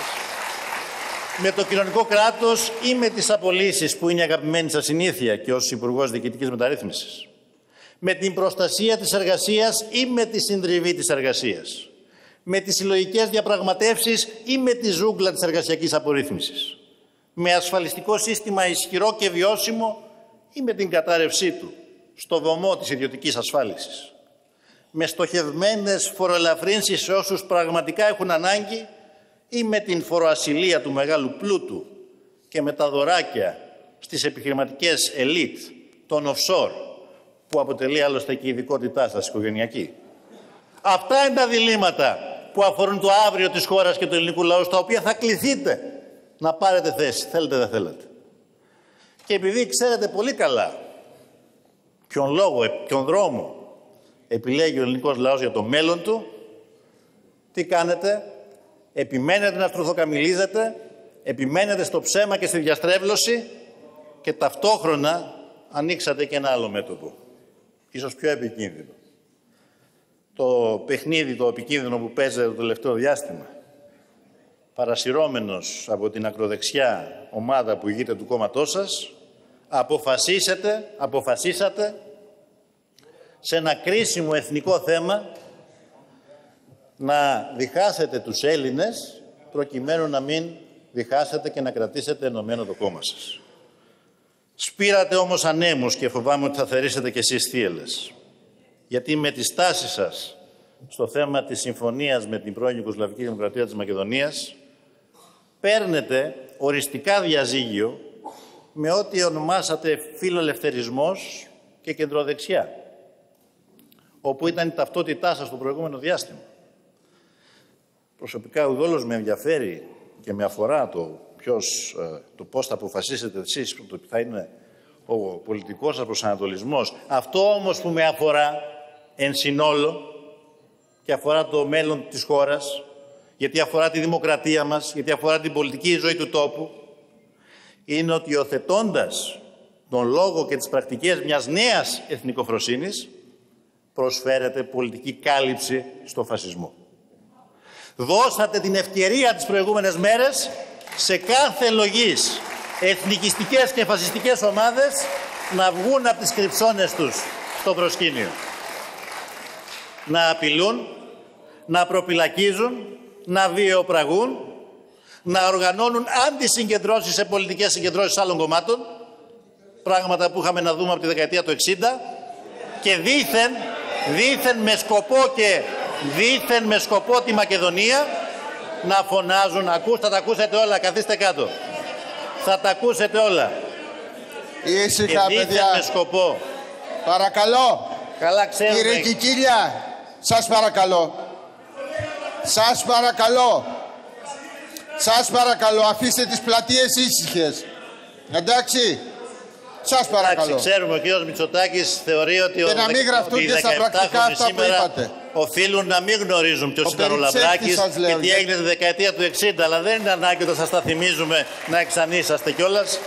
Με το κοινωνικό κράτος ή με τις απολύσεις που είναι η αγαπημένη σας συνήθεια και ως Υπουργός Διοικητικής Μεταρρύθμισης. Με την προστασία της εργασίας ή με τη συντριβή της εργασίας. Με τις συλλογικές διαπραγματεύσεις ή με τη ζούγκλα της εργασιακής απορρίθμισης. Με ασφαλιστικό σύστημα ισχυρό και βιώσιμο ή με την κατάρρευσή του στο βωμό της ιδιωτικής ασφάλισης. Με στοχευμένες φοροελαφρύνσεις σε όσους πραγματικά έχουν ανάγκη ή με την φοροασυλία του μεγάλου πλούτου και με τα δωράκια στις επιχειρηματικές ελίτ των offshore που αποτελεί άλλωστε και η ειδικότητά σας οικογενειακή. Αυτά είναι τα διλήμματα που αφορούν το αύριο της χώρας και του ελληνικού λαού, στα οποία θα κληθείτε να πάρετε θέση, θέλετε δεν θέλετε. Και επειδή ξέρετε πολύ καλά ποιον λόγο, ποιον δρόμο επιλέγει ο ελληνικός λαός για το μέλλον του, τι κάνετε? Επιμένετε να στρουθοκαμιλίζετε, επιμένετε στο ψέμα και στη διαστρέβλωση και ταυτόχρονα ανοίξατε και ένα άλλο μέτωπο, ίσως πιο επικίνδυνο. Το παιχνίδι, το επικίνδυνο που παίζετε το τελευταίο διάστημα, παρασυρώμενος από την ακροδεξιά ομάδα που ηγείται του κόμματός σας, αποφασίσατε σε ένα κρίσιμο εθνικό θέμα να διχάσετε τους Έλληνες προκειμένου να μην διχάσετε και να κρατήσετε ενωμένο το κόμμα σας. Σπήρατε όμως ανέμους και φοβάμαι ότι θα θερήσετε κι εσείς θύελλες. Γιατί με τη στάση σας στο θέμα της συμφωνίας με την πρώην Ιουγκοσλαβική Δημοκρατία της Μακεδονίας παίρνετε οριστικά διαζύγιο με ό,τι ονομάσατε φιλελευθερισμός και κεντροδεξιά, όπου ήταν η ταυτότητά σας το προηγούμενο διάστημα. Προσωπικά ουδόλως με ενδιαφέρει και με αφορά το πώς θα αποφασίσετε εσείς, το θα είναι ο πολιτικός σας προσανατολισμός. Αυτό όμως που με αφορά εν συνόλο και αφορά το μέλλον της χώρας, γιατί αφορά τη δημοκρατία μας, γιατί αφορά την πολιτική ζωή του τόπου, είναι ότι υιοθετώντας τον λόγο και τις πρακτικές μιας νέας εθνικοφροσύνης, προσφέρεται πολιτική κάλυψη στο φασισμό. Δώσατε την ευκαιρία τις προηγούμενες μέρες σε κάθε λογής εθνικιστικές και φασιστικές ομάδες να βγουν από τις κρυψώνες τους στο προσκήνιο. Να απειλούν, να προπυλακίζουν, να βιαιοπραγούν, να οργανώνουν αντισυγκεντρώσεις σε πολιτικές συγκεντρώσεις άλλων κομμάτων, πράγματα που είχαμε να δούμε από τη δεκαετία του 60 και δήθεν με σκοπό τη Μακεδονία να φωνάζουν, θα τα ακούσετε όλα, καθίστε κάτω, θα τα ακούσετε όλα. Ήσυχα, παιδιά. Με σκοπό. Παρακαλώ. Καλά ξέρουμε. Κύριε Κικίλια, σας παρακαλώ. Σας παρακαλώ. Σας παρακαλώ, αφήστε τις πλατείες ήσυχες. Εντάξει. Σας παρακαλώ. Εντάξει, ξέρουμε, ο κ. Μητσοτάκης θεωρεί ότι και να μην γραφτούν και στα πρακτικά αυτά που είπατε. Οφείλουν να μην γνωρίζουν ποιος ήταν ο Λαμπράκης και τι έγινε τη δεκαετία του 60, αλλά δεν είναι ανάγκη όταν σας τα θυμίζουμε να εξανήσαστε κιόλας.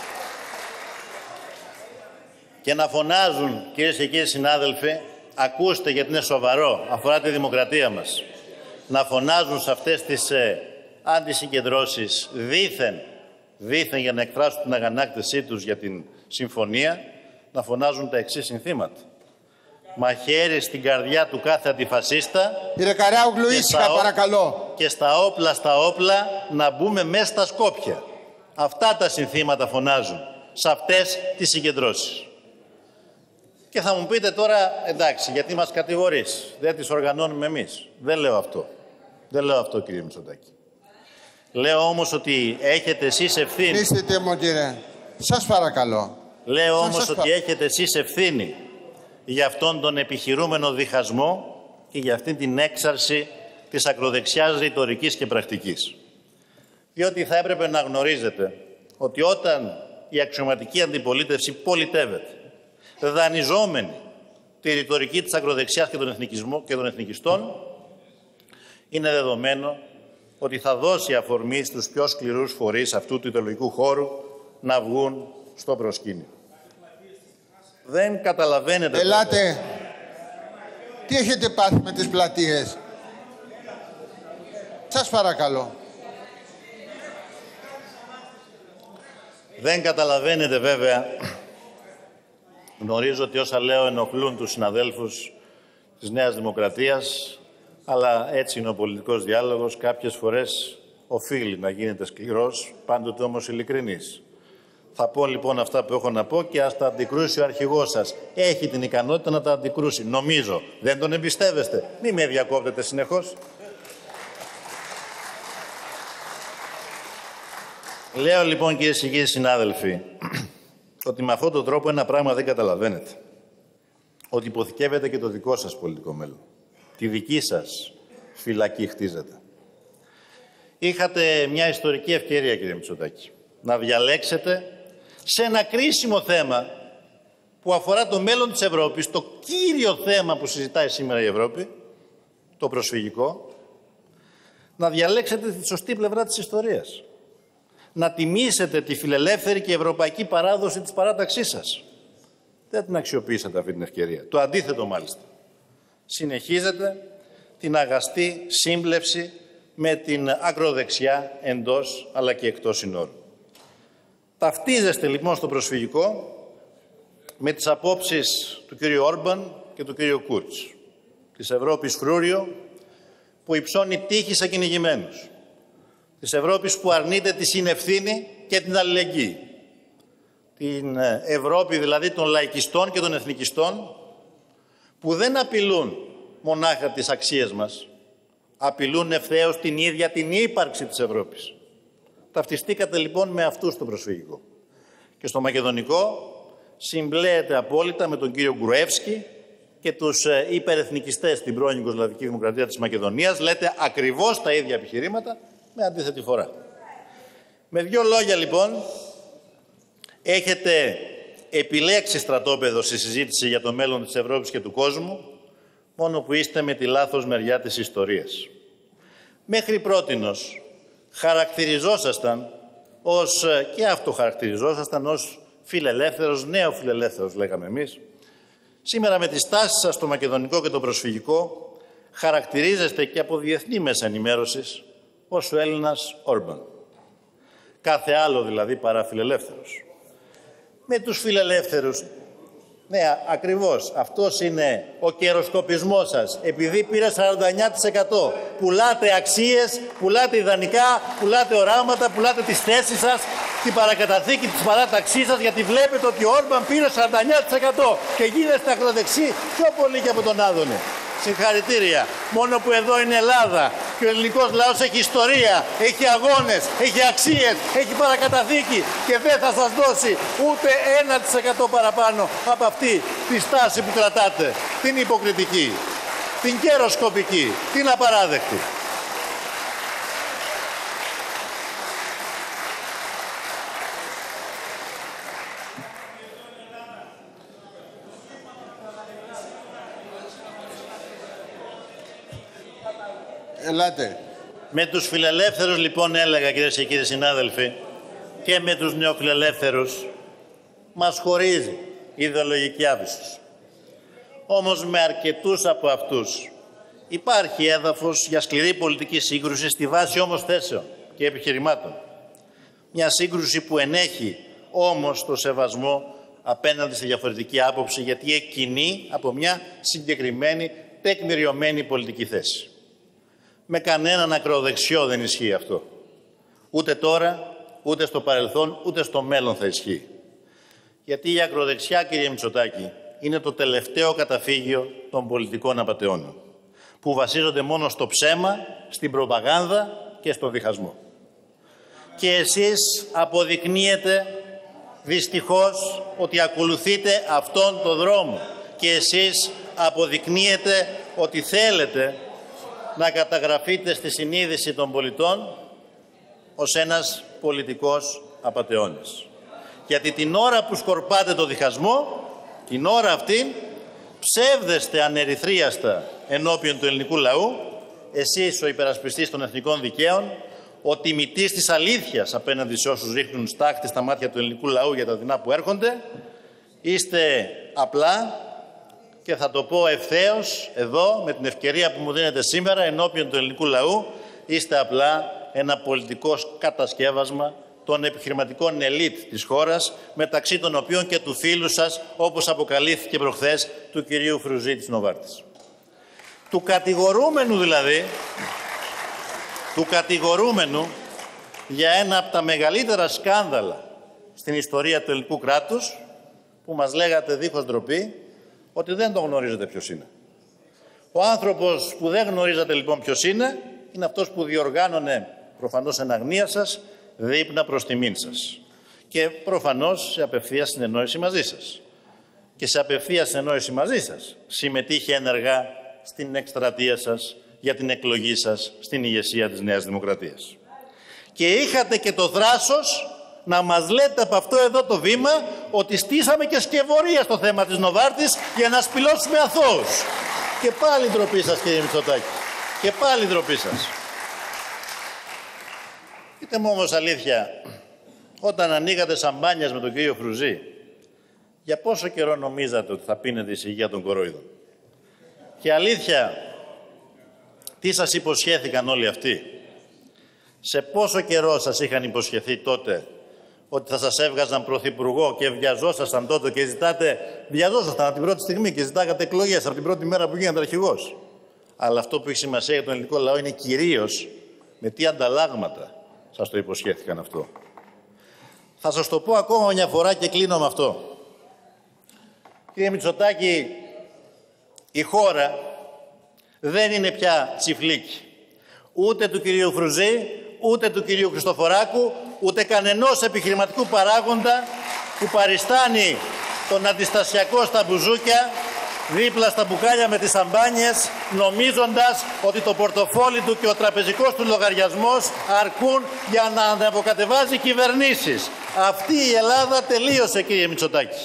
Και να φωνάζουν, κυρίες και κύριοι συνάδελφοι, ακούστε γιατί είναι σοβαρό, αφορά τη δημοκρατία μας. Να φωνάζουν σε αυτές τις αντισυγκεντρώσεις δήθεν για να εκφράσουν την αγανάκτησή τους για την συμφωνία, να φωνάζουν τα εξής συνθήματα. μαχαίρι στην καρδιά του κάθε αντιφασίστα. Κύριε Καράουγλου, ήσυχα παρακαλώ. Και στα όπλα να μπούμε μέσα στα Σκόπια. Αυτά τα συνθήματα φωνάζουν σε αυτές τις συγκεντρώσεις. Και θα μου πείτε τώρα, εντάξει, γιατί μας κατηγορείς, δεν τις οργανώνουμε εμείς. Δεν λέω αυτό. Δεν λέω αυτό, κύριε Μητσοτάκη. Λέω όμως ότι έχετε εσείς ευθύνη. Κλείστε μου, κύριε. Σας παρακαλώ. Λέω όμως ότι έχετε εσείς ευθύνη για αυτόν τον επιχειρούμενο διχασμό και για αυτήν την έξαρση της ακροδεξιάς ρητορικής και πρακτικής. Διότι θα έπρεπε να γνωρίζετε ότι όταν η αξιωματική αντιπολίτευση πολιτεύεται, δανειζόμενη τη ρητορική της ακροδεξιάς και των εθνικιστών, είναι δεδομένο ότι θα δώσει αφορμή στους πιο σκληρούς φορείς αυτού του ιδεολογικού χώρου να βγουν στο προσκήνιο. Δεν καταλαβαίνετε... Ελάτε. Τι έχετε πάθει με τις πλατείες? Σας παρακαλώ. Δεν καταλαβαίνετε βέβαια. Γνωρίζω ότι όσα λέω ενοχλούν τους συναδέλφους της Νέας Δημοκρατίας, αλλά έτσι είναι ο πολιτικός διάλογος. Κάποιες φορές οφείλει να γίνεται σκληρός, πάντοτε όμως ειλικρινής. Θα πω λοιπόν αυτά που έχω να πω και ας τα αντικρούσει ο αρχηγός σας. Έχει την ικανότητα να τα αντικρούσει. Νομίζω. Δεν τον εμπιστεύεστε. Μη με διακόπτετε συνεχώς. Λέω λοιπόν, κυρίες και κύριοι συνάδελφοι, ότι με αυτόν τον τρόπο ένα πράγμα δεν καταλαβαίνετε. Ότι υποθηκεύετε και το δικό σας πολιτικό μέλλον. Τη δική σας φυλακή χτίζετε. Είχατε μια ιστορική ευκαιρία, κύριε Μητσοτάκη, να διαλέξετε σε ένα κρίσιμο θέμα που αφορά το μέλλον της Ευρώπης, το κύριο θέμα που συζητάει σήμερα η Ευρώπη, το προσφυγικό, να διαλέξετε τη σωστή πλευρά της ιστορίας. Να τιμήσετε τη φιλελεύθερη και ευρωπαϊκή παράδοση της παράταξής σας. Δεν την αξιοποιήσατε αυτή την ευκαιρία. Το αντίθετο μάλιστα. Συνεχίζετε την αγαστή σύμπλευση με την ακροδεξιά εντός αλλά και εκτός συνόρων. Ταυτίζεστε λοιπόν στο προσφυγικό με τις απόψεις του κύριου Όρμπαν και του κύριου Κούρτς, της Ευρώπης φρούριο που υψώνει τύχη σε κυνηγημένους, της Ευρώπης που αρνείται τη συνευθύνη και την αλληλεγγύη, την Ευρώπη δηλαδή των λαϊκιστών και των εθνικιστών που δεν απειλούν μονάχα τις αξίες μας, απειλούν ευθέως την ίδια την ύπαρξη της Ευρώπης. Ταυτιστήκατε λοιπόν με αυτούς στο προσφυγικό. Και στο μακεδονικό συμπλέεται απόλυτα με τον κύριο Γκρουεύσκι και τους υπερεθνικιστές στην πρώην Ιουγκοσλαβική Δημοκρατία της Μακεδονίας. Λέτε ακριβώς τα ίδια επιχειρήματα με αντίθετη φορά. Με δύο λόγια λοιπόν, έχετε επιλέξει στρατόπεδο στη συζήτηση για το μέλλον της Ευρώπης και του κόσμου, μόνο που είστε με τη λάθος μεριά της ιστορίας. Μέχρι πρότινος χαρακτηριζόσασταν ως, και αυτοχαρακτηριζόσασταν ως φιλελεύθερος, νέο φιλελεύθερος λέγαμε εμείς. Σήμερα με τις τάσεις σας στο μακεδονικό και το προσφυγικό χαρακτηρίζεστε και από διεθνή μέσα ενημέρωσης ως ο Έλληνας Όρμπαν. Κάθε άλλο δηλαδή παρά φιλελεύθερος. Με τους φιλελεύθερους, ναι ακριβώς, αυτός είναι ο καιροσκοπισμός σας. Επειδή πήρε 49%, πουλάτε αξίες, πουλάτε ιδανικά, πουλάτε οράματα, πουλάτε τις θέσεις σας, την παρακαταθήκη της παράταξής σας, γιατί βλέπετε ότι ο Όρμπαν πήρε 49% και γίνεστε ακροδεξί πιο πολύ και από τον Άδωνη. Συγχαρητήρια. Μόνο που εδώ είναι Ελλάδα και ο ελληνικός λαός έχει ιστορία, έχει αγώνες, έχει αξίες, έχει παρακαταθήκη και δεν θα σας δώσει ούτε 1% παραπάνω από αυτή τη στάση που κρατάτε. Την υποκριτική, την καιροσκοπική, την απαράδεκτη. Ελάτε. Με τους φιλελεύθερους λοιπόν έλεγα, κυρίες και κύριοι συνάδελφοι, και με τους νεοφιλελεύθερους μας χωρίζει η ιδεολογική άβυσος. Όμως με αρκετούς από αυτούς υπάρχει έδαφος για σκληρή πολιτική σύγκρουση στη βάση όμως θέσεων και επιχειρημάτων. Μια σύγκρουση που ενέχει όμως το σεβασμό απέναντι στη διαφορετική άποψη, γιατί εκκινεί από μια συγκεκριμένη, τεκμηριωμένη πολιτική θέση. Με κανέναν ακροδεξιό δεν ισχύει αυτό. Ούτε τώρα, ούτε στο παρελθόν, ούτε στο μέλλον θα ισχύει. Γιατί η ακροδεξιά, κύριε Μητσοτάκη, είναι το τελευταίο καταφύγιο των πολιτικών απατεώνων, που βασίζονται μόνο στο ψέμα, στην προπαγάνδα και στον διχασμό. Και εσείς αποδεικνύετε δυστυχώς ότι ακολουθείτε αυτόν τον δρόμο. Και εσείς αποδεικνύετε ότι θέλετε να καταγραφείτε στη συνείδηση των πολιτών ως ένας πολιτικός απατεώνης. Γιατί την ώρα που σκορπάτε το διχασμό, την ώρα αυτή ψεύδεστε ανερυθρίαστα ενώπιον του ελληνικού λαού, εσείς ο υπερασπιστής των εθνικών δικαίων, ο τιμητής της αλήθειας απέναντι σε όσους ρίχνουν στάχτη στα μάτια του ελληνικού λαού για τα δεινά που έρχονται, είστε απλά, και θα το πω ευθέως εδώ με την ευκαιρία που μου δίνετε σήμερα ενώπιον του ελληνικού λαού, είστε απλά ένα πολιτικό κατασκεύασμα των επιχειρηματικών ελίτ της χώρας, μεταξύ των οποίων και του φίλου σας, όπως αποκαλύφθηκε προχθές, του κυρίου Φρουζή της Νοβάρτης. Του κατηγορούμενου δηλαδή, του κατηγορούμενου για ένα από τα μεγαλύτερα σκάνδαλα στην ιστορία του ελληνικού κράτους, που μας λέγατε δίχως ντροπή ότι δεν τον γνωρίζετε ποιος είναι. Ο άνθρωπος που δεν γνωρίζατε λοιπόν ποιος είναι αυτός που διοργάνωνε, προφανώς εν αγνία σας, δείπνα προς τιμήν σας. Και προφανώς σε απευθεία συνεννόηση μαζί σας. Και σε απευθεία συνεννόηση μαζί σας συμμετείχε ενεργά στην εκστρατεία σας για την εκλογή σας στην ηγεσία της Νέας Δημοκρατίας. Και είχατε και το θράσος να μας λέτε από αυτό εδώ το βήμα ότι στήσαμε και σκευωρία στο θέμα της Νοβάρτης για να σπηλώσουμε αθώους. Και πάλι ντροπή σας, κύριε Μητσοτάκη. Και πάλι ντροπή σας. Πείτε μου όμως αλήθεια, όταν ανοίγατε σαμπάνιας με τον κύριο Φρουζή, για πόσο καιρό νομίζατε ότι θα πίνετε η σιγεία των κορόιδων? Και αλήθεια, τι σας υποσχέθηκαν όλοι αυτοί? Σε πόσο καιρό σας είχαν υποσχεθεί τότε ότι θα σας έβγαζαν πρωθυπουργό και βιαζόσασταν τότε και βιαζόσασταν από την πρώτη στιγμή και ζητάγατε εκλογές από την πρώτη μέρα που γίνατε αρχηγός? Αλλά αυτό που έχει σημασία για τον ελληνικό λαό είναι κυρίως με τι ανταλλάγματα σας το υποσχέθηκαν αυτό. Θα σας το πω ακόμα μια φορά και κλείνω με αυτό. Κύριε Μητσοτάκη, η χώρα δεν είναι πια τσιφλίκι. Ούτε του κυρίου Φρουζή, ούτε του κυρίου Χριστοφοράκου, ούτε κανενός επιχειρηματικού παράγοντα που παριστάνει τον αντιστασιακό στα μπουζούκια, δίπλα στα μπουκάλια με τις σαμπάνιες, νομίζοντας ότι το πορτοφόλι του και ο τραπεζικός του λογαριασμός αρκούν για να αναποκατεβάζει κυβερνήσεις. Αυτή η Ελλάδα τελείωσε, κύριε Μητσοτάκη.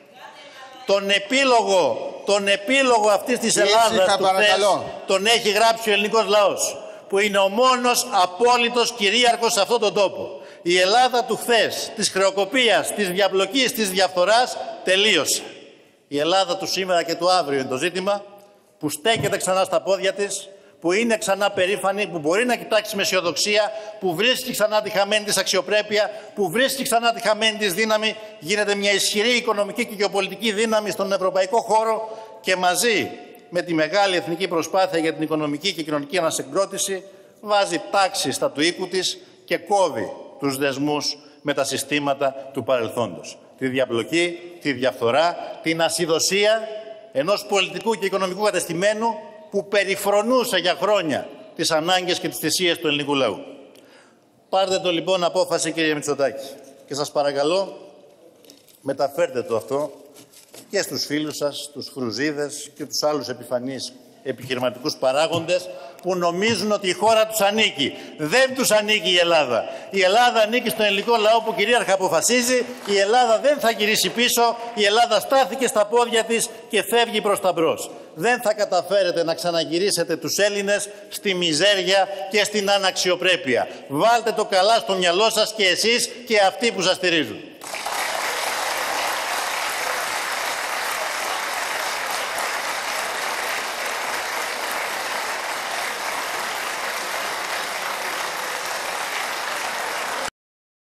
Τον επίλογο αυτής της Ελλάδας του χθες τον έχει γράψει ο ελληνικός λαός, που είναι ο μόνος απόλυτος κυρίαρχος σε αυτόν τον τόπο. Η Ελλάδα του χθες, της χρεοκοπίας, της διαπλοκής, της διαφθοράς τελείωσε. Η Ελλάδα του σήμερα και του αύριο είναι το ζήτημα, που στέκεται ξανά στα πόδια της, που είναι ξανά περήφανη, που μπορεί να κοιτάξει με αισιοδοξία, που βρίσκει ξανά τη χαμένη της αξιοπρέπεια, που βρίσκει ξανά τη χαμένη της δύναμη, γίνεται μια ισχυρή οικονομική και γεωπολιτική δύναμη στον ευρωπαϊκό χώρο και μαζί με τη μεγάλη εθνική προσπάθεια για την οικονομική και κοινωνική ανασυγκρότηση βάζει τάξη στα του οίκου της και κόβει τους δεσμούς με τα συστήματα του παρελθόντος. Τη διαπλοκή, τη διαφθορά, την ασυδοσία ενός πολιτικού και οικονομικού κατεστημένου που περιφρονούσε για χρόνια τις ανάγκες και τις θυσίες του ελληνικού λαού. Πάρτε το λοιπόν απόφαση, κύριε Μητσοτάκη, και σας παρακαλώ μεταφέρτε το αυτό και στους φίλους σας, τους Φρουζίδες και τους άλλους επιφανείς επιχειρηματικούς παράγοντες που νομίζουν ότι η χώρα τους ανήκει. Δεν τους ανήκει η Ελλάδα. Η Ελλάδα ανήκει στον ελληνικό λαό που κυρίαρχα αποφασίζει. Η Ελλάδα δεν θα γυρίσει πίσω. Η Ελλάδα στάθηκε στα πόδια της και φεύγει προς τα μπρος. Δεν θα καταφέρετε να ξαναγυρίσετε τους Έλληνες στη μιζέρια και στην αναξιοπρέπεια. Βάλτε το καλά στο μυαλό σας και εσείς και αυτοί που σας στηρίζουν.